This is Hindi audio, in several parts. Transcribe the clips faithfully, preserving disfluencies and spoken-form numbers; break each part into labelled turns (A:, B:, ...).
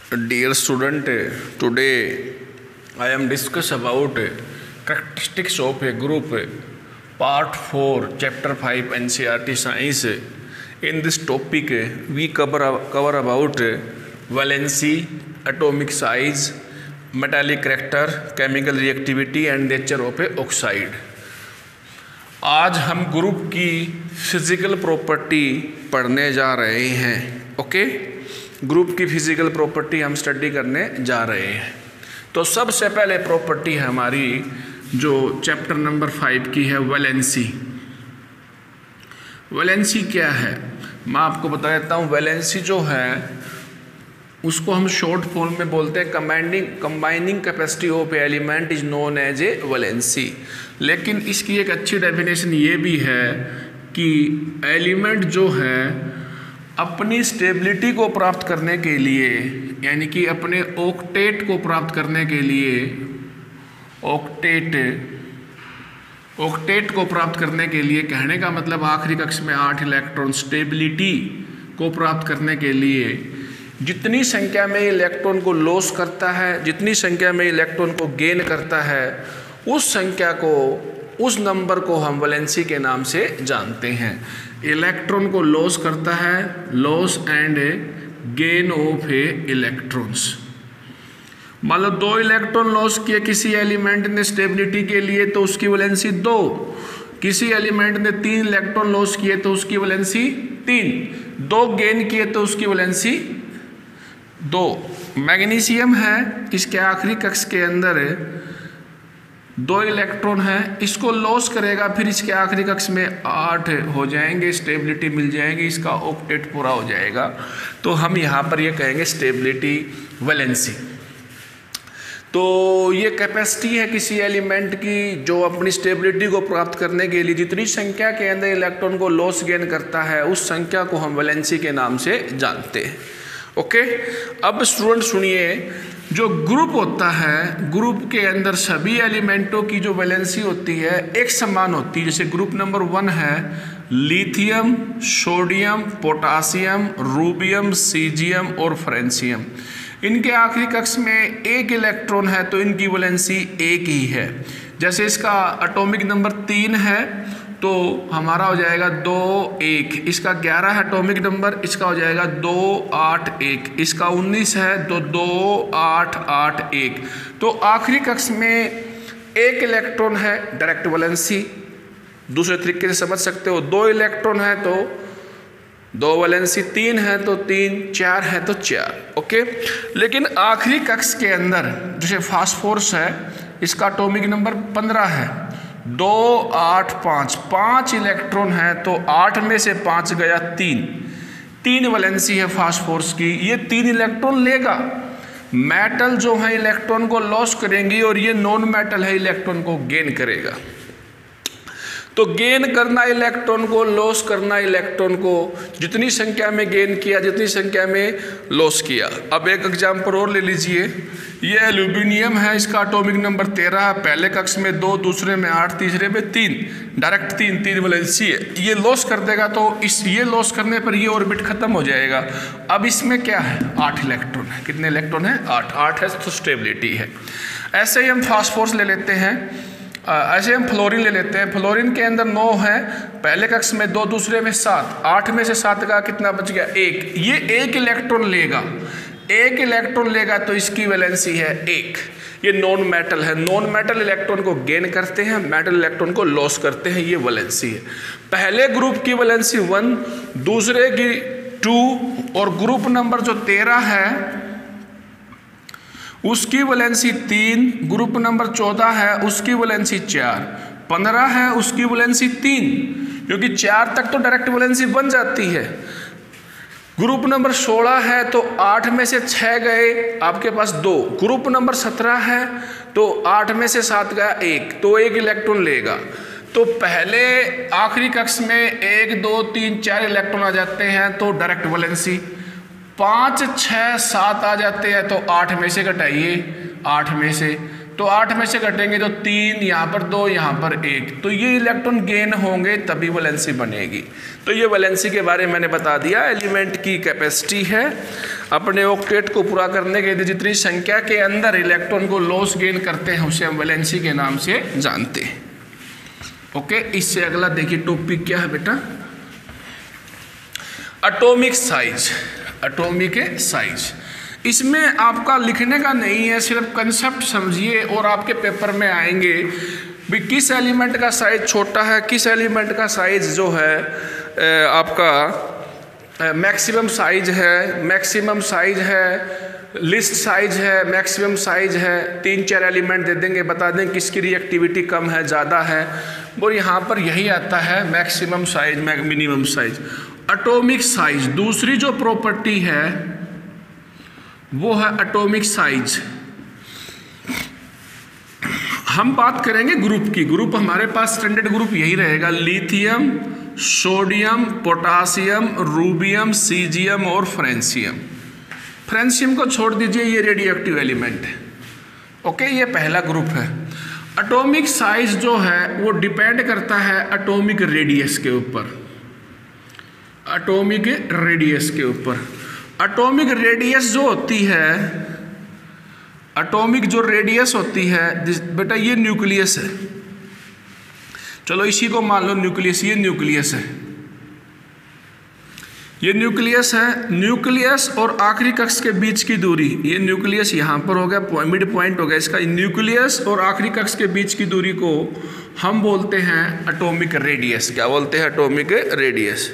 A: Dear student, today I am discuss about characteristics of a group, part four, chapter five, N C E R T Science. In this topic, we cover cover about valency, atomic size, metallic character, chemical reactivity and nature of a oxide. आज हम ग्रुप की फिजिकल प्रॉपर्टी पढ़ने जा रहे हैं. ओके, ग्रुप की फिजिकल प्रॉपर्टी हम स्टडी करने जा रहे हैं. तो सबसे पहले प्रॉपर्टी है हमारी जो चैप्टर नंबर फाइव की है, वैलेंसी. वैलेंसी क्या है मैं आपको बता देता हूँ. वैलेंसी जो है उसको हम शॉर्ट फॉर्म में बोलते हैं combining combining capacity of element is known as a valency. लेकिन इसकी एक अच्छी डेफिनेशन ये भी है कि एलिमेंट जो है अपनी स्टेबिलिटी को प्राप्त करने के लिए, यानी कि अपने ऑक्टेट को प्राप्त करने के लिए, ऑक्टेट ऑक्टेट को प्राप्त करने के लिए, कहने का मतलब आखिरी कक्ष में आठ इलेक्ट्रॉन, स्टेबिलिटी को प्राप्त करने के लिए जितनी संख्या में इलेक्ट्रॉन को लॉस करता है, जितनी संख्या में इलेक्ट्रॉन को गेन करता है, उस संख्या को, उस नंबर को हम वैलेंसी के नाम से जानते हैं. इलेक्ट्रॉन को लॉस करता है, loss and gain of a electrons. मान लो दो इलेक्ट्रॉन लॉस किए किसी एलिमेंट ने स्टेबिलिटी के लिए, तो उसकी वैलेंसी दो. किसी एलिमेंट ने तीन इलेक्ट्रॉन लॉस किए तो उसकी वैलेंसी तीन. दो गेन किए तो उसकी वैलेंसी दो. मैग्नीशियम है, इसके आखिरी कक्ष के अंदर दो इलेक्ट्रॉन है, इसको लॉस करेगा, फिर इसके आखिरी कक्ष में आठ हो जाएंगे, स्टेबिलिटी मिल जाएगी, इसका ऑक्टेट पूरा हो जाएगा. तो हम यहाँ पर ये कहेंगे स्टेबिलिटी वैलेंसी. तो ये कैपेसिटी है किसी एलिमेंट की जो अपनी स्टेबिलिटी को प्राप्त करने के लिए जितनी संख्या के अंदर इलेक्ट्रॉन को लॉस गेन करता है, उस संख्या को हम वैलेंसी के नाम से जानते हैं. ओके, अब स्टूडेंट सुनिए, जो ग्रुप होता है, ग्रुप के अंदर सभी एलिमेंटों की जो वैलेंसी होती है एक समान होती है. जैसे ग्रुप नंबर वन है lithium, sodium, potassium, rubidium, caesium और फ्रेंसियम. इनके आखिरी कक्ष में एक इलेक्ट्रॉन है तो इनकी वैलेंसी एक ही है. जैसे इसका एटॉमिक नंबर तीन है तो हमारा हो जाएगा दो एक. इसका ग्यारह है एटॉमिक नंबर, इसका हो जाएगा दो आठ एक. इसका उन्नीस है तो दो आठ आठ एक. तो आखिरी कक्ष में एक इलेक्ट्रॉन है, डायरेक्ट वैलेंसी. दूसरे तरीके से समझ सकते हो, दो इलेक्ट्रॉन है तो दो वैलेंसी, तीन है तो तीन, चार है तो चार. ओके, लेकिन आखिरी कक्ष के अंदर जैसे फास्फोरस है, इसका एटॉमिक नंबर पंद्रह है, दो आठ पाँच, पाँच इलेक्ट्रॉन है तो आठ में से पाँच गया तीन. तीन वैलेंसी है फास्फोरस की. ये तीन इलेक्ट्रॉन लेगा. मेटल जो है इलेक्ट्रॉन को लॉस करेंगी और ये नॉन मेटल है इलेक्ट्रॉन को गेन करेगा. तो गेन करना इलेक्ट्रॉन को, लॉस करना इलेक्ट्रॉन को, जितनी संख्या में गेन किया जितनी संख्या में लॉस किया. अब एक एग्जाम्पल और ले लीजिए. ये एल्यूमिनियम है, इसका एटॉमिक नंबर तेरह है, पहले कक्ष में दो, दूसरे में आठ, तीसरे में तीन, डायरेक्ट तीन, तीन वैलेंसी है. ये लॉस कर देगा तो इस ये लॉस करने पर ये ऑर्बिट खत्म हो जाएगा. अब इसमें क्या है, आठ इलेक्ट्रॉन है. कितने इलेक्ट्रॉन है, आठ. आठ है तो स्टेबिलिटी है. ऐसे ही हम फास्फोरस ले लेते हैं, ऐसे हम फ्लोरीन ले लेते हैं. फ्लोरीन के अंदर नौ है, पहले कक्ष में दो, दूसरे में सात. आठ में से सात का कितना बच गया, एक. ये एक इलेक्ट्रॉन लेगा, एक इलेक्ट्रॉन लेगा तो इसकी वैलेंसी है एक. ये नॉन मेटल है. नॉन मेटल इलेक्ट्रॉन को गेन करते हैं, मेटल इलेक्ट्रॉन को लॉस करते हैं. ये वैलेंसी है. पहले ग्रुप की वैलेंसी वन, दूसरे की टू, और ग्रुप नंबर जो तेरह है उसकी वैलेंसी तीन. ग्रुप नंबर चौदह है उसकी वैलेंसी चार. पंद्रह है उसकी वैलेंसी तीन, क्योंकि चार तक तो डायरेक्ट वैलेंसी बन जाती है. ग्रुप नंबर सोलह है तो आठ में से छः गए, आपके पास दो. ग्रुप नंबर सत्रह है तो आठ में से सात गया एक, तो एक इलेक्ट्रॉन लेगा. तो पहले आखिरी कक्ष में एक, दो, तीन, चार इलेक्ट्रॉन आ जाते हैं तो डायरेक्ट वैलेंसी. पाँच, छः, सात आ जाते हैं तो आठ में से घटाइए, आठ में से तो आठ में से घटेंगे तो तीन, यहाँ पर दो, यहाँ पर एक, तो ये इलेक्ट्रॉन गेन होंगे तभी वैलेंसी बनेगी। तो ये वैलेंसी के बारे में मैंने बता दिया। एलिमेंट की कैपेसिटी है अपने ऑक्टेट को पूरा करने के लिए जितनी संख्या के अंदर इलेक्ट्रॉन को लॉस गेन करते हैं उसे हम वैलेंसी के नाम से जानते हैं। ओके, इससे अगला देखिए टॉपिक क्या है बेटा, एटॉमिक साइज। एटॉमिक साइज इसमें आपका लिखने का नहीं है, सिर्फ कंसेप्ट समझिए और आपके पेपर में आएंगे भी किस एलिमेंट का साइज छोटा है, किस एलिमेंट का साइज जो है आपका मैक्सिमम साइज है, मैक्सिमम साइज है, लिस्ट साइज है, मैक्सिमम साइज है। तीन चार एलिमेंट दे देंगे, बता दें किसकी रिएक्टिविटी कम है ज़्यादा है, और यहाँ पर यही आता है maximum size, minimum size. Atomic size दूसरी जो प्रॉपर्टी है वो है एटॉमिक साइज। हम बात करेंगे ग्रुप की। ग्रुप हमारे पास स्टैंडर्ड ग्रुप यही रहेगा, lithium, sodium, potassium, rubidium, caesium और फ्रेंसियम। फ्रेंसियम को छोड़ दीजिए, ये रेडियो एक्टिव एलिमेंट है। ओके, ये पहला ग्रुप है। एटॉमिक साइज जो है वो डिपेंड करता है एटॉमिक रेडियस के ऊपर, एटॉमिक रेडियस के ऊपर। एटॉमिक रेडियस जो होती है, एटॉमिक जो रेडियस होती है बेटा, ये न्यूक्लियस है। चलो इसी को मान लो न्यूक्लियस, ये न्यूक्लियस है, ये न्यूक्लियस है। न्यूक्लियस और आखिरी कक्ष के बीच की दूरी, ये न्यूक्लियस यहाँ पर हो गया, मिड पॉइंट हो गया इसका। न्यूक्लियस और आखिरी कक्ष के बीच की दूरी को हम बोलते हैं एटॉमिक रेडियस। क्या बोलते हैं? Atomic radius.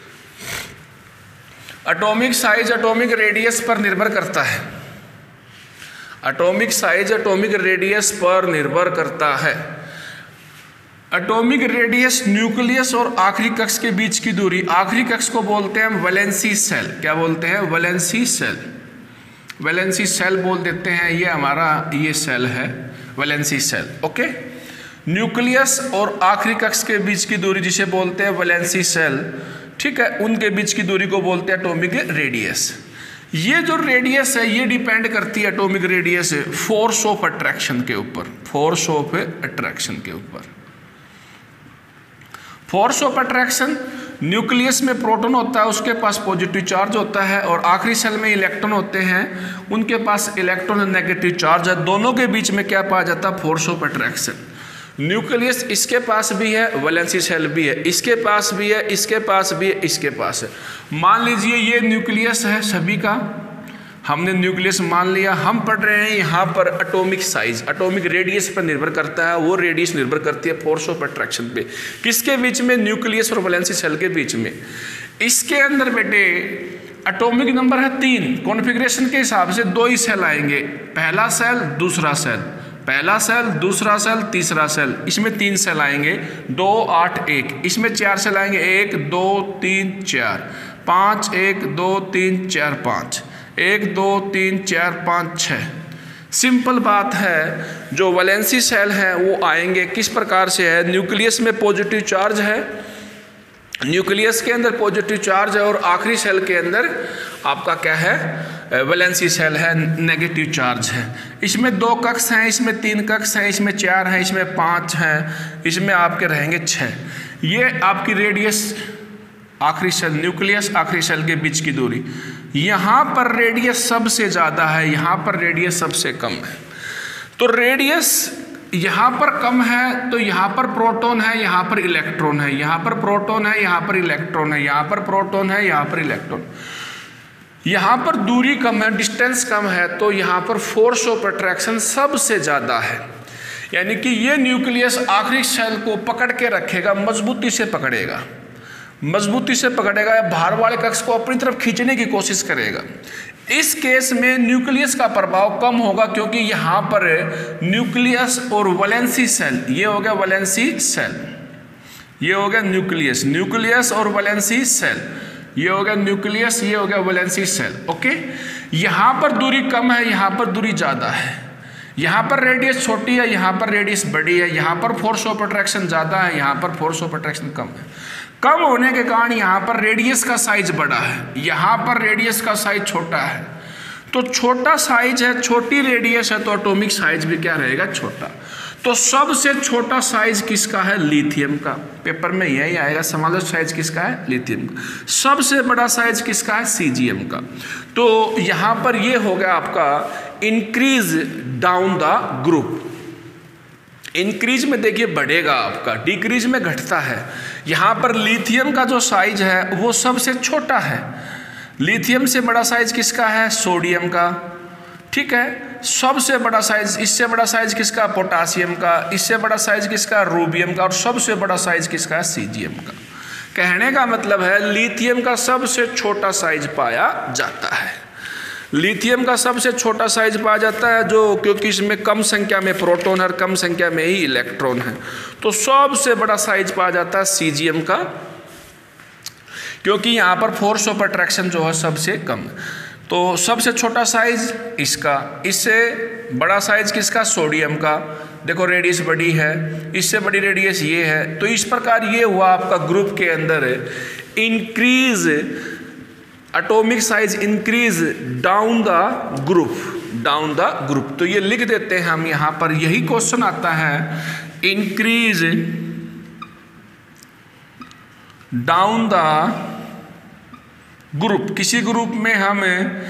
A: Atomic size atomic radius पर निर्भर करता है। एटॉमिक साइज एटॉमिक रेडियस पर निर्भर करता है। एटॉमिक रेडियस न्यूक्लियस और आखिरी कक्ष के बीच की दूरी, आखिरी कक्ष को बोलते हैं वैलेंसी सेल। क्या बोलते हैं? Valency cell. वैलेंसी सेल बोल देते हैं, ये हमारा ये सेल है वैलेंसी सेल। ओके, न्यूक्लियस और आखिरी कक्ष के बीच की दूरी जिसे बोलते हैं वैलेंसी सेल, ठीक है, उनके बीच की दूरी को बोलते हैं एटॉमिक रेडियस। ये जो रेडियस है ये डिपेंड करती है, atomic radius force of attraction के ऊपर, फोर्स ऑफ अट्रैक्शन के ऊपर। फोर्स ऑफ अट्रैक्शन, न्यूक्लियस में प्रोटॉन होता है, उसके पास पॉजिटिव चार्ज होता है, और आखिरी सेल में इलेक्ट्रॉन होते हैं, उनके पास इलेक्ट्रॉन नेगेटिव चार्ज है। दोनों के बीच में क्या पाया जाता है? Force of attraction. न्यूक्लियस इसके पास भी है, वैलेंसी सेल भी है, इसके पास भी है, इसके पास भी है, इसके पास है। मान लीजिए ये न्यूक्लियस है सभी का, हमने न्यूक्लियस मान लिया। हम पढ़ रहे हैं यहाँ पर एटॉमिक साइज, एटॉमिक रेडियस पर निर्भर करता है, वो रेडियस निर्भर करती है फोर्स ऑफ अट्रैक्शन पे। किसके बीच में? न्यूक्लियस और वैलेंसी सेल के बीच में। इसके अंदर बेटे एटॉमिक नंबर है तीन, कॉन्फ़िगरेशन के हिसाब से दो ही सेल आएंगे, पहला सेल दूसरा सेल, पहला सेल दूसरा सेल तीसरा सेल, इसमें तीन सेल आएंगे, दो आठ एक। इसमें चार सेल आएंगे, एक दो तीन चार पाँच, एक दो तीन चार पाँच, एक दो तीन चार पाँच छः। सिंपल बात है, जो वैलेंसी सेल है वो आएंगे किस प्रकार से है? न्यूक्लियस में पॉजिटिव चार्ज है, न्यूक्लियस के अंदर पॉजिटिव चार्ज है, और आखिरी सेल के अंदर आपका क्या है? वैलेंसी सेल है, नेगेटिव चार्ज है। इसमें दो कक्ष हैं, इसमें तीन कक्ष हैं, इसमें चार हैं, इसमें पाँच हैं, इसमें आपके रहेंगे छः। ये आपकी रेडियस, आखिरी सेल न्यूक्लियस आखिरी सेल के बीच की दूरी। यहाँ पर रेडियस सबसे ज़्यादा है, यहाँ पर रेडियस सबसे कम है। तो रेडियस यहाँ पर कम है तो यहाँ पर प्रोटॉन है, यहाँ पर इलेक्ट्रॉन है, यहाँ पर प्रोटॉन है, यहाँ पर इलेक्ट्रॉन है, यहाँ पर प्रोटॉन है, यहाँ पर इलेक्ट्रॉन। यहाँ पर दूरी कम है, डिस्टेंस कम है, तो यहाँ पर फोर्स ऑफ अट्रैक्शन सबसे ज़्यादा है। यानी कि ये न्यूक्लियस आखिरी सेल को पकड़ के रखेगा, मजबूती से पकड़ेगा, मजबूती से पकड़ेगा, या बाहर वाले कक्ष को अपनी तरफ खींचने की कोशिश करेगा। इस केस में न्यूक्लियस का प्रभाव कम होगा, क्योंकि यहाँ पर न्यूक्लियस और वैलेंसी सेल, ये हो गया वैलेंसी सेल, ये हो गया न्यूक्लियस, न्यूक्लियस और वैलेंसी सेल, ये हो गया न्यूक्लियस, ये हो गया वैलेंसी सेल। ओके, यहाँ पर दूरी कम है, यहाँ पर दूरी ज़्यादा है, यहाँ पर रेडियस छोटी है, यहाँ पर रेडियस बड़ी है, यहाँ पर फोर्स ऑफ अट्रैक्शन ज़्यादा है, यहाँ पर फोर्स ऑफ अट्रैक्शन कम है। कम होने के कारण यहाँ पर रेडियस का साइज बड़ा है, यहाँ पर रेडियस का साइज छोटा है। तो छोटा साइज है, छोटी रेडियस है, तो एटॉमिक साइज भी क्या रहेगा, छोटा। तो सबसे छोटा साइज किसका है, लिथियम का। पेपर में यही आएगा, स्मॉलेस्ट साइज किसका है, लिथियम का। सबसे बड़ा साइज किसका है, सीजियम का। तो यहाँ पर ये हो गया आपका increase down the group. Increase में देखिए बढ़ेगा आपका, डिक्रीज में घटता है। यहाँ पर लिथियम का जो साइज है वो सबसे छोटा है। लिथियम से बड़ा साइज किसका है, सोडियम का, ठीक है। सबसे बड़ा साइज, इससे बड़ा साइज किसका, पोटासियम का। इससे बड़ा साइज किसका, रूबियम का। और सबसे बड़ा साइज किसका है, सीजियम का। कहने का मतलब है लिथियम का सबसे छोटा साइज पाया जाता है। लिथियम का सबसे छोटा साइज पाया जाता है, जो क्योंकि इसमें कम संख्या में प्रोटॉन और कम संख्या में ही इलेक्ट्रॉन है। तो सबसे बड़ा साइज पाया जाता है सीजियम का, क्योंकि यहाँ पर फोर्स ऑफ अट्रैक्शन जो है सबसे कम है। तो सबसे छोटा साइज इसका, इससे बड़ा साइज किसका, सोडियम का। देखो रेडियस बड़ी है, इससे बड़ी रेडियस ये है। तो इस प्रकार ये हुआ आपका ग्रुप के अंदर increase atomic size, increase down the group, down the group. तो ये लिख देते हैं हम यहाँ पर, यही क्वेश्चन आता है, इंक्रीज डाउन द ग्रुप। किसी ग्रुप में हम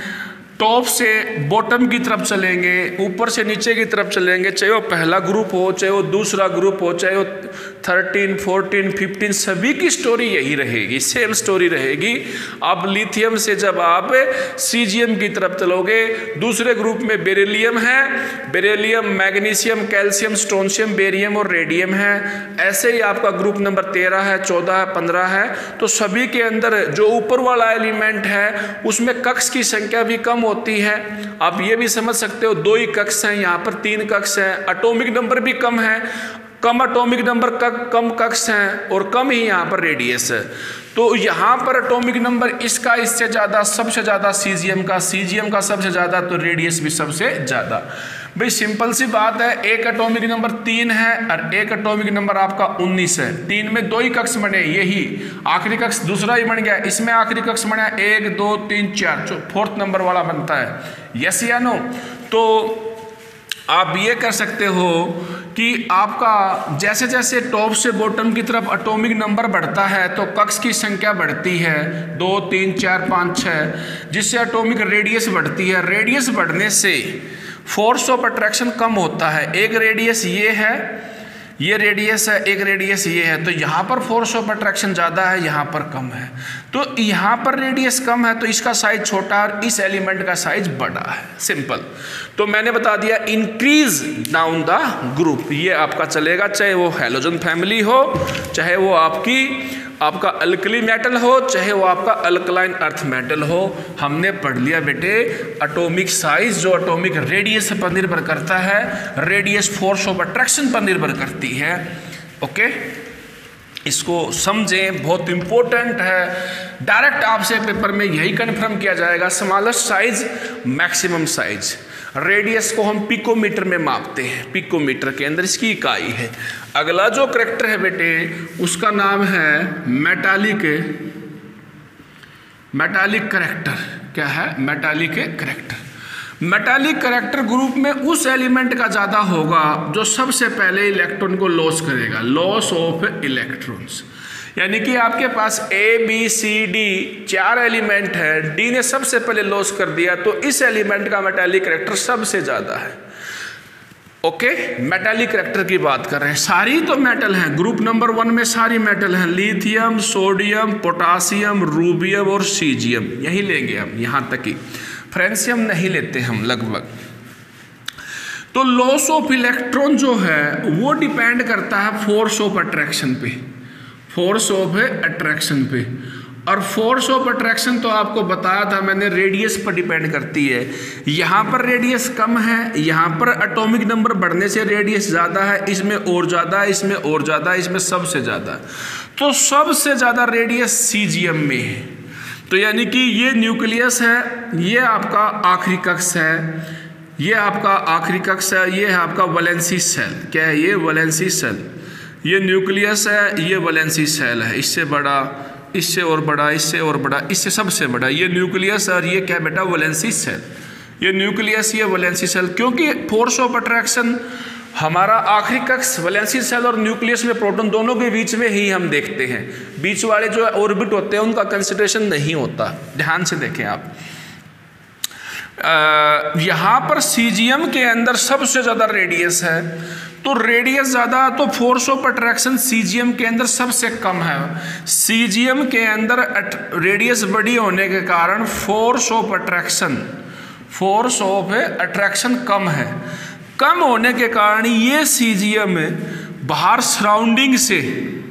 A: टॉप से बॉटम की तरफ चलेंगे, ऊपर से नीचे की तरफ चलेंगे, चाहे वो पहला ग्रुप हो, चाहे वो दूसरा ग्रुप हो, चाहे वो थर्टीन, फोर्टीन, फिफ्टीन, सभी की स्टोरी यही रहेगी, सेम स्टोरी रहेगी। अब लिथियम से जब आप सीजियम की तरफ चलोगे, दूसरे ग्रुप में बेरिलियम है, beryllium, magnesium, calcium, strontium, barium और रेडियम है। ऐसे ही आपका ग्रुप नंबर तेरह है, चौदह है, पंद्रह है। तो सभी के अंदर जो ऊपर वाला एलिमेंट है उसमें कक्ष की संख्या भी कम होती है। आप ये भी समझ सकते हो, दो ही कक्ष हैं, यहाँ पर तीन कक्ष हैं। एटॉमिक नंबर भी कम है, कम एटॉमिक नंबर का कम कक्ष हैं और कम ही यहाँ पर रेडियस है। तो यहाँ पर एटॉमिक नंबर इसका इससे ज़्यादा, सबसे ज़्यादा सीजियम का, सीजियम का सबसे ज़्यादा, तो रेडियस भी सबसे ज़्यादा। भाई सिंपल सी बात है, एक एटॉमिक नंबर तीन है और एक एटॉमिक नंबर आपका उन्नीस है। तीन में दो ही कक्ष बने, यही आखिरी कक्ष दूसरा ही बन गया। इसमें आखिरी कक्ष बना एक, दो, तीन, चार, जो फोर्थ नंबर वाला बनता है। यस या नो? तो आप ये कर सकते हो कि आपका जैसे जैसे टॉप से बॉटम की तरफ एटॉमिक नंबर बढ़ता है तो कक्ष की संख्या बढ़ती है, दो, तीन, चार, पाँच, छः, जिससे एटॉमिक रेडियस बढ़ती है। रेडियस बढ़ने से फोर्स ऑफ अट्रैक्शन कम होता है। एक रेडियस ये है, ये रेडियस है, एक रेडियस ये है, तो यहाँ पर फोर्स ऑफ अट्रैक्शन ज़्यादा है, यहाँ पर कम है। तो यहाँ पर रेडियस कम है तो इसका साइज छोटा और इस एलिमेंट का साइज बड़ा है। सिंपल। तो मैंने बता दिया इंक्रीज डाउन द ग्रुप, ये आपका चलेगा, चाहे वो हैलोजन फैमिली हो, चाहे वो आपकी आपका अल्कली मेटल हो, चाहे वो आपका अल्कलाइन अर्थ मेटल हो। हमने पढ़ लिया बेटे एटॉमिक साइज जो एटॉमिक रेडियस पर निर्भर करता है, रेडियस फोर्स ऑफ अट्रैक्शन पर निर्भर करती है। ओके, इसको समझें, बहुत इंपॉर्टेंट है। डायरेक्ट आपसे पेपर में यही कन्फर्म किया जाएगा, smallest size, maximum size. Radius को हम पिकोमीटर में मापते हैं, पिकोमीटर के अंदर इसकी इकाई है। अगला जो करैक्टर है बेटे उसका नाम है मेटालिक, मेटालिक करैक्टर। क्या है? Metallic character. Metallic character group में उस एलिमेंट का ज़्यादा होगा जो सबसे पहले इलेक्ट्रॉन को लॉस करेगा, लॉस ऑफ इलेक्ट्रॉन्स। यानी कि आपके पास ए बी सी डी चार एलिमेंट है, डी ने सबसे पहले लॉस कर दिया, तो इस एलिमेंट का मेटालिक करैक्टर सबसे ज़्यादा है। ओके, मेटालिक करैक्टर की बात कर रहे हैं। सारी तो मेटल हैं, ग्रुप नंबर वन में सारी मेटल हैं, लिथियम, सोडियम, पोटासियम, रूबियम और सीजियम, यही लेंगे हम, यहाँ तक ही फ्रेंसियम नहीं लेते हम लगभग। तो लॉस ऑफ इलेक्ट्रॉन जो है वो डिपेंड करता है फोर्स ऑफ अट्रैक्शन पे, फोर्स ऑफ अट्रैक्शन पे। और फोर्स ऑफ अट्रैक्शन तो आपको बताया था मैंने, रेडियस पर डिपेंड करती है। यहाँ पर रेडियस कम है, यहाँ पर एटॉमिक नंबर बढ़ने से रेडियस ज़्यादा है, इसमें और ज़्यादा है, इसमें और ज़्यादा है, इसमें सबसे ज़्यादा। तो सबसे ज़्यादा रेडियस सीजियम में है। तो यानी कि ये न्यूक्लियस है, ये आपका आखिरी कक्ष है, ये आपका आखिरी कक्ष है, ये है आपका वैलेंसी सेल। क्या है ये? Valency shell. ये न्यूक्लियस है, ये वैलेंसी सेल है, इससे बड़ा, इससे और बड़ा, इससे और बड़ा, इससे सबसे बड़ा। ये न्यूक्लियस और ये क्या बेटा? Valency shell. ये न्यूक्लियस, ये वैलेंसी सेल। क्योंकि फोर्स ऑफ अट्रैक्शन हमारा आखिरी कक्ष वैलेंसी सेल और न्यूक्लियस में प्रोटॉन दोनों के बीच में ही हम देखते हैं। बीच वाले जो ऑर्बिट होते हैं उनका कंसिडरेशन नहीं होता। ध्यान से देखें आप, यहाँ पर सीजियम के अंदर सबसे ज़्यादा रेडियस है, तो रेडियस ज़्यादा तो फोर्स ऑफ अट्रैक्शन सीजियम के अंदर सबसे कम है। सीजियम के अंदर रेडियस बड़ी होने के कारण force of attraction force of attraction कम है। कम होने के कारण ये सीजियम बाहर सराउंडिंग से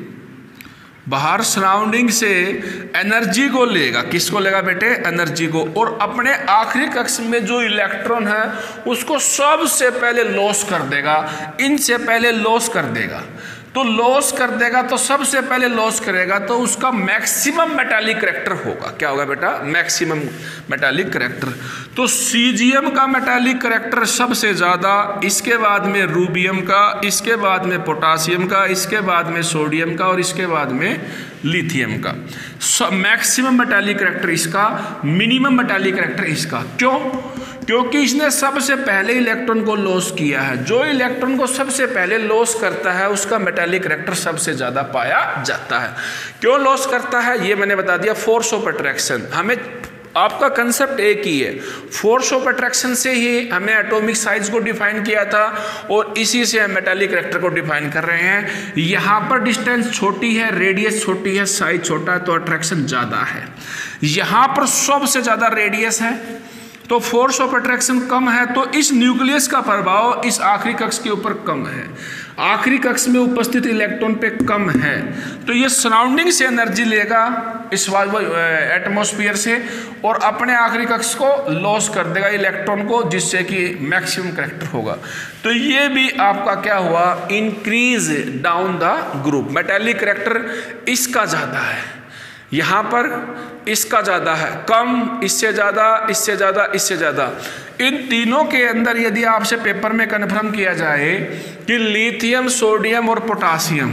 A: बाहर सराउंडिंग से एनर्जी को लेगा। किसको लेगा बेटे? एनर्जी को। और अपने आखिरी कक्ष में जो इलेक्ट्रॉन है उसको सबसे पहले लॉस कर देगा, इनसे पहले लॉस कर देगा। तो लॉस कर देगा तो सबसे पहले लॉस करेगा तो उसका मैक्सिमम मेटालिक करैक्टर होगा। क्या होगा बेटा? Maximum metallic character. तो सीजियम का मेटालिक करैक्टर सबसे ज़्यादा, इसके बाद में रूबियम का, इसके बाद में पोटासियम का, इसके बाद में सोडियम का और इसके बाद में लिथियम का। मैक्सिमम मेटालिक करैक्टर इसका, मिनिमम मेटालिक करैक्टर इसका। क्यों? क्योंकि इसने सबसे पहले इलेक्ट्रॉन को लॉस किया है। जो इलेक्ट्रॉन को सबसे पहले लॉस करता है उसका मेटालिक करैक्टर सबसे ज़्यादा पाया जाता है। क्यों लॉस करता है ये मैंने बता दिया, फोर्स ऑफ अट्रैक्शन। हमें आपका कंसेप्ट एक ही है, फोर्स ऑफ अट्रैक्शन से ही हमें एटॉमिक साइज को डिफाइन किया था और इसी से हम मेटालिक करैक्टर को डिफाइन कर रहे हैं। यहाँ पर डिस्टेंस छोटी है, रेडियस छोटी है, साइज छोटा है, तो अट्रैक्शन ज़्यादा है। यहाँ पर सबसे ज़्यादा रेडियस है तो फोर्स ऑफ अट्रैक्शन कम है, तो इस न्यूक्लियस का प्रभाव इस आखिरी कक्ष के ऊपर कम है। आखिरी कक्ष में उपस्थित इलेक्ट्रॉन पे कम है, तो ये सराउंडिंग से एनर्जी लेगा इस एटमॉस्फेयर से और अपने आखिरी कक्ष को लॉस कर देगा इलेक्ट्रॉन को, जिससे कि मैक्सिमम करैक्टर होगा। तो ये भी आपका क्या हुआ? Increase down the group. Metallic character इसका ज़्यादा है, यहाँ पर इसका ज़्यादा है, कम, इससे ज़्यादा, इससे ज़्यादा, इससे ज़्यादा। इन तीनों के अंदर यदि आपसे पेपर में कन्फर्म किया जाए कि लिथियम, सोडियम और पोटासियम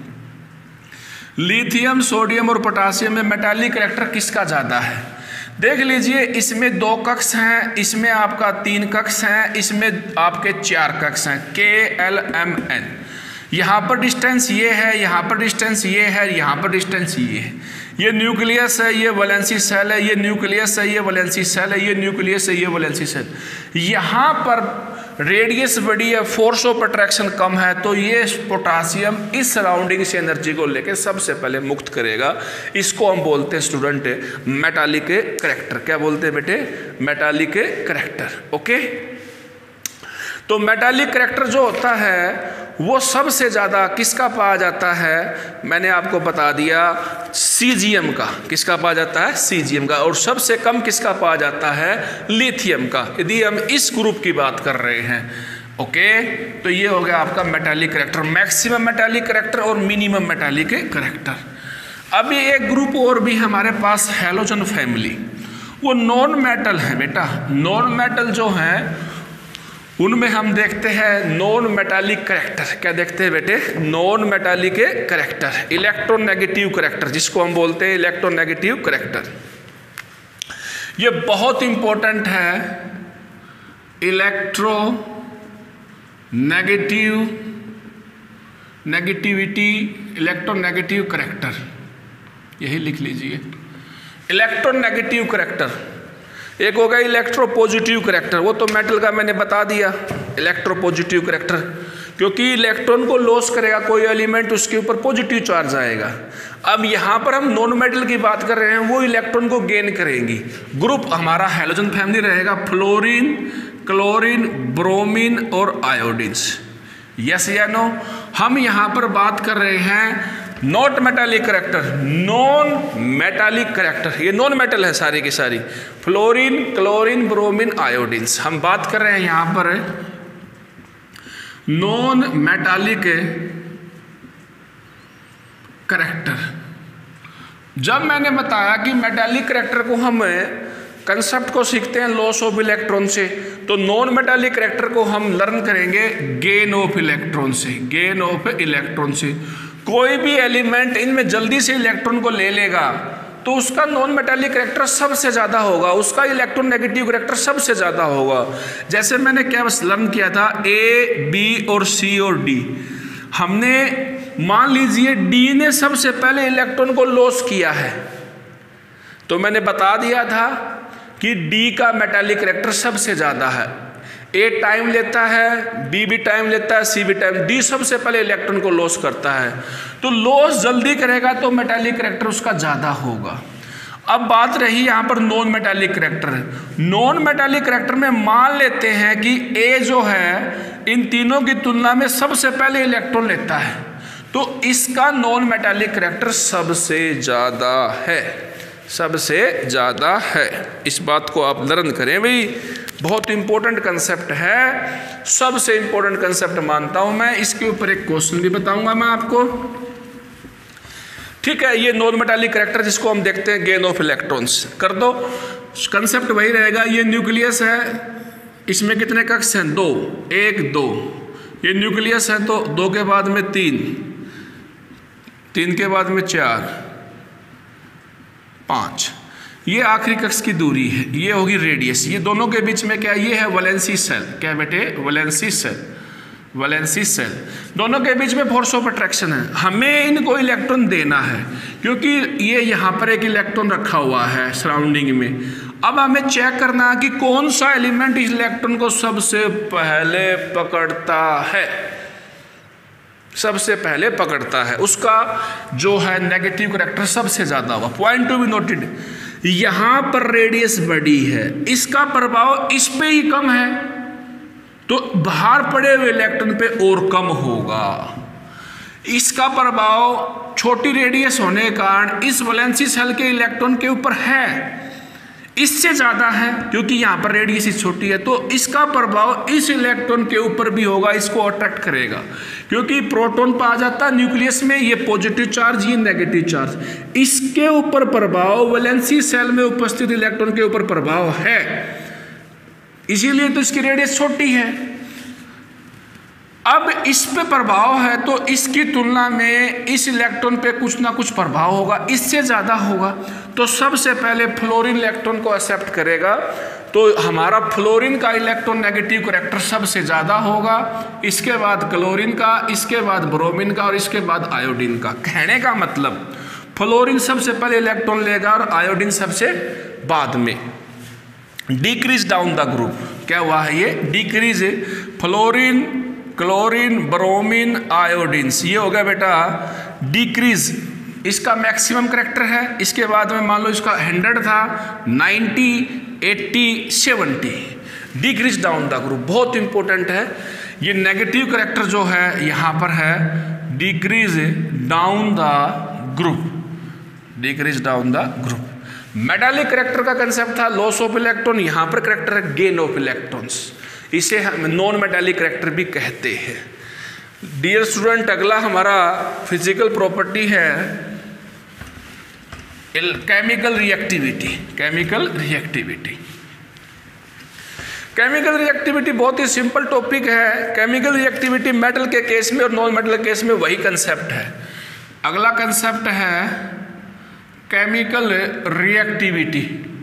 A: लिथियम सोडियम और पोटासियम में मेटालिक करैक्टर किसका ज़्यादा है, देख लीजिए। इसमें दो कक्ष हैं, इसमें आपका तीन कक्ष हैं, इसमें आपके चार कक्ष हैं, के एल एम एन। यहाँ पर डिस्टेंस ये है, यहाँ पर डिस्टेंस ये है, यहाँ पर डिस्टेंस ये है। ये न्यूक्लियस है, ये वैलेंसी सेल है, ये न्यूक्लियस है, ये वैलेंसी सेल है, ये न्यूक्लियस है, ये वैलेंसी सेल। यहाँ पर रेडियस बड़ी है, फोर्स ऑफ अट्रैक्शन कम है, तो ये पोटासियम इस सराउंडिंग से एनर्जी को लेकर सबसे पहले मुक्त करेगा। इसको हम बोलते हैं स्टूडेंट मेटालिक करैक्टर। क्या बोलते हैं बेटे? Metallic character. ओके, तो मेटालिक करैक्टर जो होता है वो सबसे ज़्यादा किसका पाया जाता है? मैंने आपको बता दिया, सीजियम का। किसका पाया जाता है? सीजियम का। और सबसे कम किसका पाया जाता है? लिथियम का, यदि हम इस ग्रुप की बात कर रहे हैं। ओके, तो ये हो गया आपका metallic character, maximum metallic character और मिनिमम मेटालिक करैक्टर। अभी एक ग्रुप और भी हमारे पास, हैलोजन फैमिली। वो नॉन मेटल है बेटा। नॉन मेटल जो है उनमें हम देखते हैं नॉन मेटालिक करैक्टर। क्या देखते हैं बेटे? Non metallic character, electronegative character, जिसको हम बोलते हैं इलेक्ट्रोनेगेटिव करैक्टर। ये बहुत इंपॉर्टेंट है, electro negative negativity electronegative character, यही लिख लीजिए, इलेक्ट्रोनेगेटिव करैक्टर। एक हो गया इलेक्ट्रो पॉजिटिव करैक्टर, वो तो मेटल का मैंने बता दिया, इलेक्ट्रो पॉजिटिव करैक्टर, क्योंकि इलेक्ट्रॉन को लॉस करेगा कोई एलिमेंट, उसके ऊपर पॉजिटिव चार्ज आएगा। अब यहाँ पर हम नॉन मेटल की बात कर रहे हैं, वो इलेक्ट्रॉन को गेन करेंगी। ग्रुप हमारा हैलोजन फैमिली रहेगा, फ्लोरीन, क्लोरीन, ब्रोमीन और आयोडीन्स। यस या नो? हम यहाँ पर बात कर रहे हैं not metallic character, non metallic character. ये नॉन मेटल है सारी की सारी, फ्लोरीन, क्लोरीन, ब्रोमीन, आयोडीन्स। हम बात कर रहे हैं यहाँ पर नॉन मेटालिक करैक्टर। जब मैंने बताया कि मेटालिक करैक्टर को हम कंसेप्ट को सीखते हैं लॉस ऑफ इलेक्ट्रॉन से, तो नॉन मेटालिक करैक्टर को हम लर्न करेंगे गेन ऑफ इलेक्ट्रॉन से। गेन ऑफ इलेक्ट्रॉन से कोई भी एलिमेंट इनमें जल्दी से इलेक्ट्रॉन को ले लेगा तो उसका नॉन मेटालिक करैक्टर सबसे ज़्यादा होगा, उसका इलेक्ट्रोनेगेटिव करैक्टर सबसे ज़्यादा होगा। जैसे मैंने क्या लर्न किया था, ए, बी और सी और डी। हमने मान लीजिए डी ने सबसे पहले इलेक्ट्रॉन को लॉस किया है, तो मैंने बता दिया था कि डी का मेटालिक करैक्टर सबसे ज़्यादा है। ए टाइम लेता है, बी भी टाइम लेता है, सी भी टाइम, डी सबसे पहले इलेक्ट्रॉन को लॉस करता है, तो लॉस जल्दी करेगा तो मेटालिक करैक्टर उसका ज़्यादा होगा। अब बात रही यहाँ पर non metallic character. Non metallic character में मान लेते हैं कि ए जो है इन तीनों की तुलना में सबसे पहले इलेक्ट्रॉन लेता है, तो इसका नॉन मेटालिक करैक्टर सबसे ज़्यादा है, सबसे ज़्यादा है। इस बात को आप लर्न करें भाई, बहुत इंपॉर्टेंट कंसेप्ट है, सबसे इंपॉर्टेंट कंसेप्ट मानता हूं मैं। इसके ऊपर एक क्वेश्चन भी बताऊंगा मैं आपको, ठीक है। ये नॉन मेटालिक करैक्टर जिसको हम देखते हैं गेन ऑफ इलेक्ट्रॉन्स, कर दो, कंसेप्ट वही रहेगा। ये न्यूक्लियस है, इसमें कितने कक्ष हैं, दो, एक दो, ये न्यूक्लियस है, तो दो के बाद में तीन, तीन के बाद में चार, पाँच, ये आखिरी कक्ष की दूरी है, ये होगी रेडियस। ये दोनों के बीच में क्या, ये है वैलेंसी सेल, क्या बेटे, वैलेंसी सेल, वैलेंसी सेल, दोनों के बीच में फोर्स ऑफ अट्रैक्शन है। हमें इनको इलेक्ट्रॉन देना है, क्योंकि ये यहाँ पर एक इलेक्ट्रॉन रखा हुआ है सराउंडिंग में। अब हमें चेक करना है कि कौन सा एलिमेंट इस इलेक्ट्रॉन को सबसे पहले पकड़ता है, सबसे पहले पकड़ता है, उसका जो है नेगेटिव करैक्टर सबसे ज़्यादा होगा। पॉइंट टू बी नोटेड, यहाँ पर रेडियस बड़ी है, इसका प्रभाव इस पे ही कम है, तो बाहर पड़े हुए इलेक्ट्रॉन पे और कम होगा। इसका प्रभाव छोटी रेडियस होने के कारण इस वैलेंसी सेल के इलेक्ट्रॉन के ऊपर है, इससे ज़्यादा है, क्योंकि यहाँ पर रेडियस छोटी है, तो इसका प्रभाव इस इलेक्ट्रॉन के ऊपर भी होगा, इसको अट्रैक्ट करेगा। क्योंकि प्रोटॉन पा जाता है न्यूक्लियस में, ये पॉजिटिव चार्ज, ये नेगेटिव चार्ज, इसके ऊपर प्रभाव वैलेंसी सेल में उपस्थित इलेक्ट्रॉन के ऊपर प्रभाव है, इसीलिए तो इसकी रेडियस छोटी है। अब इस पे प्रभाव है, तो इसकी तुलना में इस इलेक्ट्रॉन पे कुछ ना कुछ प्रभाव होगा, इससे ज़्यादा होगा, तो सबसे पहले फ्लोरीन इलेक्ट्रॉन को एक्सेप्ट करेगा, तो हमारा फ्लोरीन का इलेक्ट्रॉन नेगेटिव करैक्टर सबसे ज़्यादा होगा, इसके बाद क्लोरीन का, इसके बाद ब्रोमीन का और इसके बाद आयोडीन का। कहने का मतलब फ्लोरीन सबसे पहले इलेक्ट्रॉन लेगा और आयोडीन सबसे बाद में। डिक्रीज डाउन द ग्रुप, क्या हुआ है, ये डिक्रीज है, फ्लोरीन, क्लोरीन, ब्रोमीन, आयोडीन्स, ये हो गया बेटा डिक्रीज, इसका मैक्सिमम करैक्टर है। इसके बाद में मान लो इसका हंड्रेड था, ninety, eighty, seventy, decrease down the group, बहुत इंपॉर्टेंट है। ये नेगेटिव करैक्टर जो है यहाँ पर है decrease down the group, decrease down the group. Metallic character का कंसेप्ट था लॉस ऑफ इलेक्ट्रॉन, यहाँ पर करैक्टर है गेन ऑफ इलेक्ट्रॉन्स, इसे हम नॉन मेटालिक करैक्टर भी कहते हैं। डियर स्टूडेंट, अगला हमारा फिजिकल प्रॉपर्टी है chemical reactivity. Chemical reactivity chemical reactivity बहुत ही सिंपल टॉपिक है। केमिकल रिएक्टिविटी मेटल के केस में और नॉन मेटल के केस में वही कंसेप्ट है। अगला कंसेप्ट है केमिकल रिएक्टिविटी।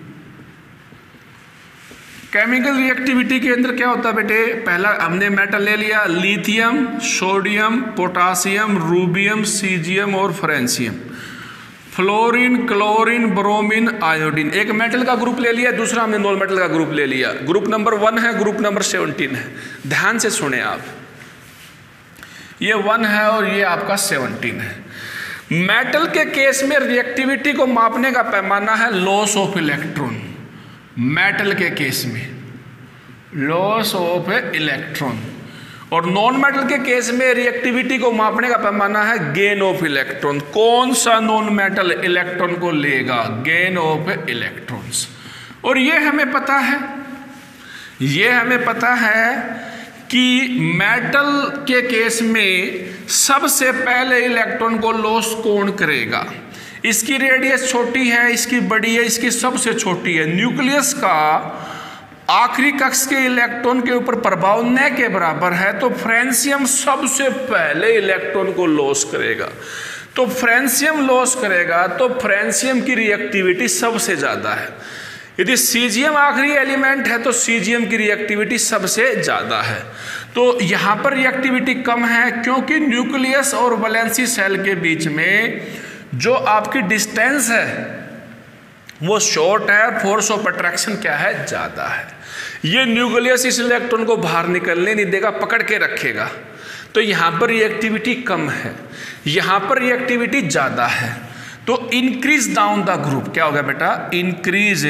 A: केमिकल रिएक्टिविटी के अंदर क्या होता है बेटे, पहला हमने मेटल ले लिया, lithium, sodium, potassium, rubidium, caesium और francium, fluorine, chlorine, bromine, iodine. एक मेटल का ग्रुप ले लिया, दूसरा हमने नॉन मेटल का ग्रुप ले लिया। ग्रुप नंबर वन है, ग्रुप नंबर सेवनटीन है। ध्यान से सुने आप, ये वन है और ये आपका सेवनटीन है। मेटल के केस में रिएक्टिविटी को मापने का पैमाना है लॉस ऑफ इलेक्ट्रॉन। मेटल के केस में लॉस ऑफ इलेक्ट्रॉन, और नॉन मेटल के केस में रिएक्टिविटी को मापने का पैमाना है गेन ऑफ इलेक्ट्रॉन। कौन सा नॉन मेटल इलेक्ट्रॉन को लेगा, गेन ऑफ इलेक्ट्रॉन्स। और ये हमें पता है, ये हमें पता है कि मेटल के केस में सबसे पहले इलेक्ट्रॉन को लॉस कौन करेगा। इसकी रेडियस छोटी है, इसकी बड़ी है, इसकी सबसे छोटी है। न्यूक्लियस का आखिरी कक्ष के इलेक्ट्रॉन के ऊपर प्रभाव न के बराबर है, तो फ्रेंसियम सबसे पहले इलेक्ट्रॉन को लॉस करेगा। तो फ्रेंशियम लॉस करेगा तो फ्रेंशियम की रिएक्टिविटी सबसे ज़्यादा है। यदि सीजियम आखिरी एलिमेंट है तो सीजियम की रिएक्टिविटी सबसे ज़्यादा है। तो यहाँ पर रिएक्टिविटी कम है क्योंकि न्यूक्लियस और वैलेंसी सेल के बीच में जो आपकी डिस्टेंस है वो शॉर्ट है, फोर्स ऑफ अट्रैक्शन क्या है, ज़्यादा है। ये न्यूक्लियस इस इलेक्ट्रॉन को बाहर निकलने नहीं देगा, पकड़ के रखेगा। तो यहाँ पर रिएक्टिविटी कम है, यहाँ पर रिएक्टिविटी ज़्यादा है। तो इंक्रीज डाउन द ग्रुप, क्या होगा बेटा, increase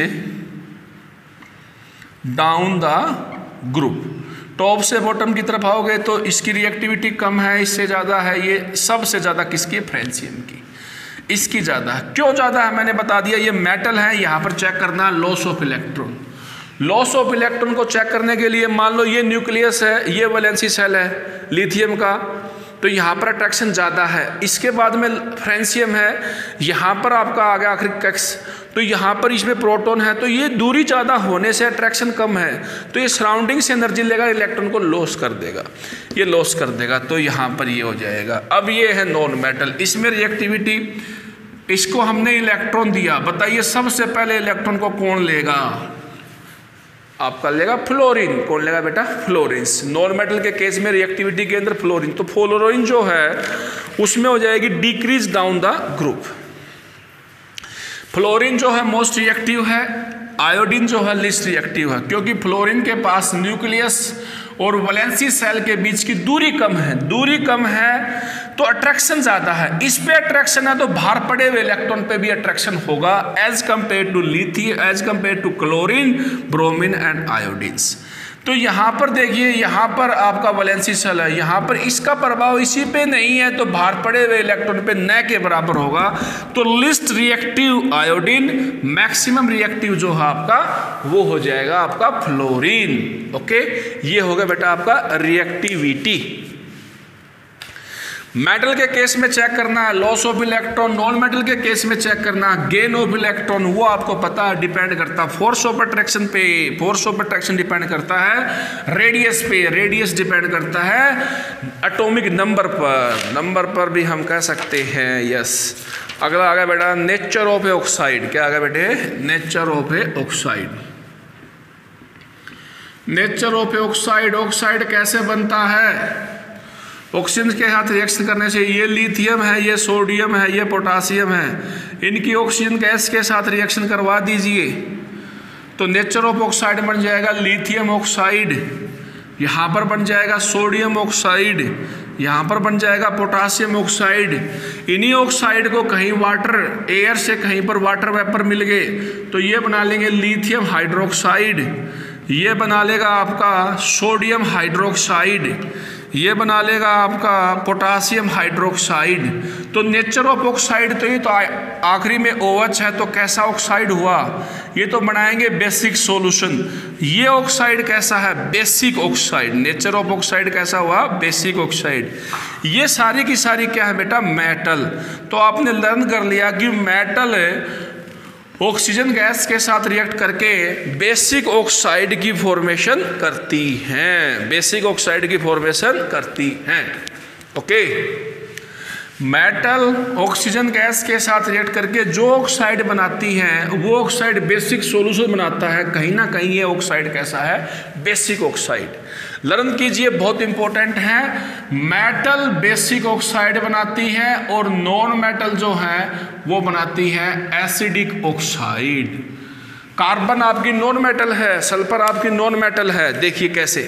A: down the group. Top से बॉटम की तरफ आओगे तो इसकी रिएक्टिविटी कम है, इससे ज़्यादा है। ये सबसे ज़्यादा किसकी, फ्रेंशियम की, इसकी ज़्यादा है। क्यों ज़्यादा है मैंने बता दिया, ये मेटल है। यहाँ पर चेक करना loss of electron. Loss of electron को चेक करने के लिए मान लो ये न्यूक्लियस है, ये वैलेंसी सेल है लिथियम का, तो यहाँ पर अट्रैक्शन ज़्यादा है। इसके बाद में फ्रेंशियम है, यहाँ पर आपका आ गया आखिरी कक्ष, तो यहाँ पर इसमें प्रोटॉन है, तो ये दूरी ज़्यादा होने से अट्रैक्शन कम है, तो ये सराउंडिंग से एनर्जी लेगा, इलेक्ट्रॉन को लॉस कर देगा, ये लॉस कर देगा। तो यहाँ पर ये हो जाएगा। अब ये है नॉन मेटल, इसमें रिएक्टिविटी, इसको हमने इलेक्ट्रॉन दिया, बताइए सबसे पहले इलेक्ट्रॉन को कौन लेगा, आपका लेगा फ्लोरीन। कौन लेगा बेटा, फ्लोरीन। नॉन मेटल के केस में रिएक्टिविटी के अंदर फ्लोरीन, तो फ्लोरीन जो है उसमें हो जाएगी decrease down the group. Fluorine जो है मोस्ट रिएक्टिव है, आयोडीन जो है लिस्ट रिएक्टिव है, क्योंकि फ्लोरीन के पास न्यूक्लियस और वैलेंसी सेल के बीच की दूरी कम है। दूरी कम है तो अट्रैक्शन ज़्यादा है, इस पे अट्रैक्शन है तो बाहर पड़े हुए इलेक्ट्रॉन पे भी अट्रैक्शन होगा, as compare to lithium, as compare to chlorine, bromine and iodines. तो यहाँ पर देखिए, यहाँ पर आपका वैलेंसी सेल है, यहाँ पर इसका प्रभाव इसी पे नहीं है, तो बाहर पड़े हुए इलेक्ट्रॉन पे न के बराबर होगा। तो least reactive iodine, maximum reactive जो है आपका वो हो जाएगा आपका फ्लोरीन। ओके, ये होगा बेटा आपका रिएक्टिविटी। मेटल के केस में चेक करना है loss of electron, non metal के केस में चेक करना गेन ऑफ इलेक्ट्रॉन। वो आपको पता है डिपेंड करता है फोर्स ऑफ अट्रैक्शन पे, फोर्स ऑफ अट्रैक्शन डिपेंड करता है रेडियस पे, रेडियस डिपेंड करता है एटॉमिक नंबर पर, नंबर पर भी हम कह सकते हैं। यस, अगला आ गया बेटा नेचर ऑफ ए ऑक्साइड। क्या आ गया बेटे, nature of a oxide. Nature of a oxide, oxide कैसे बनता है, ऑक्सीजन के साथ रिएक्शन करने से, ये लिथियम है, ये सोडियम है, ये पोटासियम है, इनकी ऑक्सीजन गैस के साथ रिएक्शन करवा दीजिए तो नेचर ऑफ ऑक्साइड बन जाएगा लिथियम ऑक्साइड, यहाँ पर बन जाएगा सोडियम ऑक्साइड, यहाँ पर बन जाएगा पोटासियम ऑक्साइड। इन्हीं ऑक्साइड को कहीं वाटर, एयर से कहीं पर वाटर वेपर मिल गए तो ये बना लेंगे लिथियम हाइड्रोक्साइड, ये बना लेगा आपका सोडियम हाइड्रोक्साइड, ये बना लेगा आपका पोटासियम हाइड्रोक्साइड। तो नेचर ऑफ ऑक्साइड तो ये तो आखिरी में ओएच है, तो कैसा ऑक्साइड हुआ, ये तो बनाएंगे बेसिक सॉल्यूशन। ये ऑक्साइड कैसा है, basic oxide. Nature of oxide कैसा हुआ, बेसिक ऑक्साइड। ये सारी की सारी क्या है बेटा, मेटल। तो आपने लर्न कर लिया कि मेटल ऑक्सीजन गैस के साथ रिएक्ट करके बेसिक ऑक्साइड की फॉर्मेशन करती हैं, बेसिक ऑक्साइड की फॉर्मेशन करती हैं। ओके, मेटल ऑक्सीजन गैस के साथ रिएक्ट करके जो ऑक्साइड बनाती हैं वो ऑक्साइड बेसिक सॉल्यूशन बनाता है। कहीं ना कहीं ये ऑक्साइड कैसा है, बेसिक ऑक्साइड। लर्न कीजिए, बहुत इंपॉर्टेंट है। मेटल बेसिक ऑक्साइड बनाती है और नॉन मेटल जो है वो बनाती है एसिडिक ऑक्साइड। कार्बन आपकी नॉन मेटल है, सल्फर आपकी नॉन मेटल है। देखिए कैसे,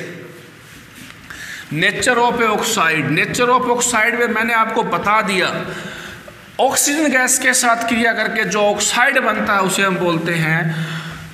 A: nature of a oxide. Nature of oxide में मैंने आपको बता दिया, ऑक्सीजन गैस के साथ क्रिया करके जो ऑक्साइड बनता है उसे हम बोलते हैं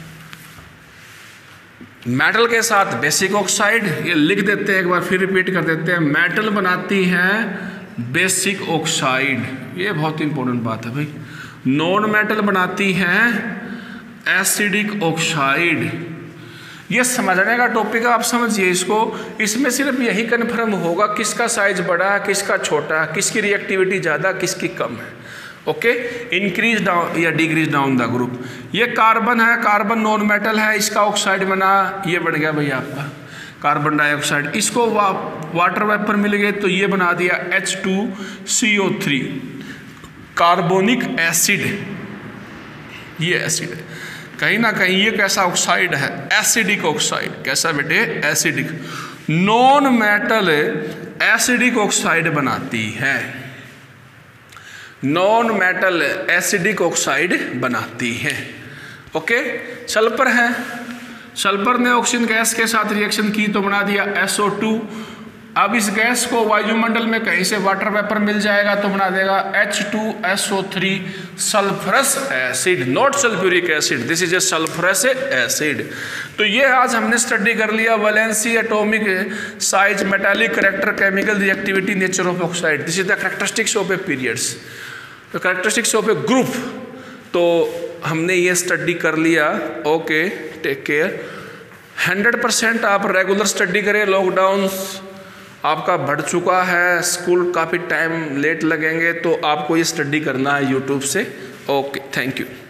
A: मेटल के साथ बेसिक ऑक्साइड। ये लिख देते हैं, एक बार फिर रिपीट कर देते हैं। मेटल बनाती हैं बेसिक ऑक्साइड, ये बहुत इंपॉर्टेंट बात है भाई। नॉन मेटल बनाती हैं एसिडिक ऑक्साइड। ये समझने का टॉपिक है, आप समझिए इसको। इसमें सिर्फ यही कन्फर्म होगा किसका साइज बड़ा है, किसका छोटा है, किसकी रिएक्टिविटी ज़्यादा, किसकी कम है। ओके, इंक्रीज डाउन या डिक्रीज डाउन द ग्रुप। ये कार्बन है, कार्बन नॉन मेटल है, इसका ऑक्साइड बना, ये बन गया भैया आपका कार्बन डाइऑक्साइड। इसको वा, वाटर वेपर मिल गए तो ये बना दिया H two C O three. Carbonic acid, ये एसिड है, कहीं ना कहीं ये कैसा ऑक्साइड है, एसिडिक ऑक्साइड। कैसा बेटे? Acidic. Non metal acidic oxide बनाती है, नॉन मेटल एसिडिक ऑक्साइड बनाती है। ओके, सल्फर है, सल्फर ने ऑक्सीजन गैस के साथ रिएक्शन की तो बना दिया एस ओ टू। अब इस गैस को वायुमंडल में कहीं से वाटर वेपर मिल जाएगा तो बना देगा H two S O three sulphurous acid, not sulphuric acid, this is a sulphurous acid. तो ये आज हमने स्टडी कर लिया valency, atomic size, metallic character, chemical reactivity, nature of oxide. This is the characteristics of a periods, the characteristics of a group. तो हमने ये स्टडी कर लिया। Okay, take care. Hundred percent आप रेगुलर स्टडी करें। लॉकडाउन आपका बढ़ चुका है, स्कूल काफ़ी टाइम लेट लगेंगे, तो आपको ये स्टडी करना है यूट्यूब से। Okay, thank you.